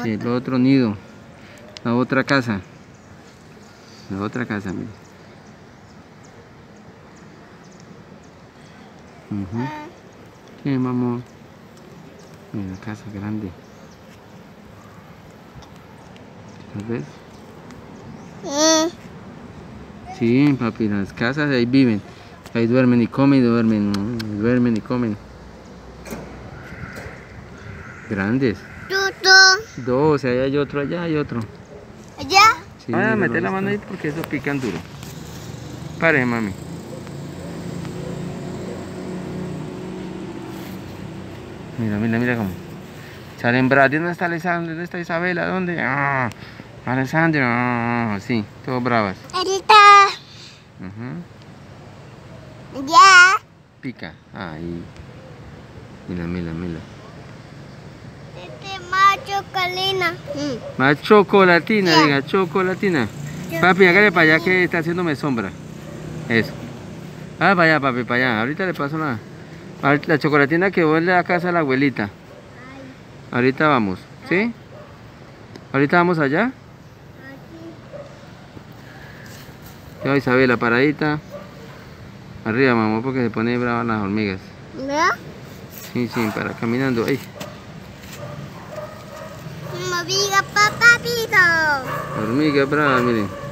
El otro nido. La otra casa. La otra casa, mire. Sí, mamá. Mira, la casa grande. ¿Las ves? Sí, papi, las casas ahí viven. Ahí duermen y comen y duermen. Duermen y comen. Grandes. Dos, ahí hay otro, allá hay otro. ¿Allá? Sí, mete la mano ahí porque eso pican duro. Pare, mami. Mira cómo. Salen bravas. ¿Dónde está Alessandra? ¿Dónde está Isabela? ¿Dónde? Ah, Alessandra. Sí, todos bravas. Ahorita. Ya. Pica. Ahí. Mira. Más chocolatina. Más chocolatina, diga, chocolatina. Papi, hágale para allá que está haciéndome sombra. Eso. Ah, para allá, papi, para allá. Ahorita le paso la chocolatina que vuelve a casa a la abuelita. Ahorita vamos, ¿sí? Ahorita vamos allá. Ya Isabela, paradita. Arriba, mamá, porque se pone brava las hormigas. ¿Verdad? Sí, para caminando. Ay. Hormiga, papapito. Hormiga brava, miren.